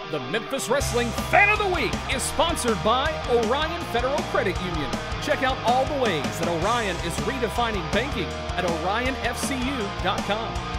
The Memphis Wrestling Fan of the Week is sponsored by Orion Federal Credit Union. Check out all the ways that Orion is redefining banking at orionfcu.com.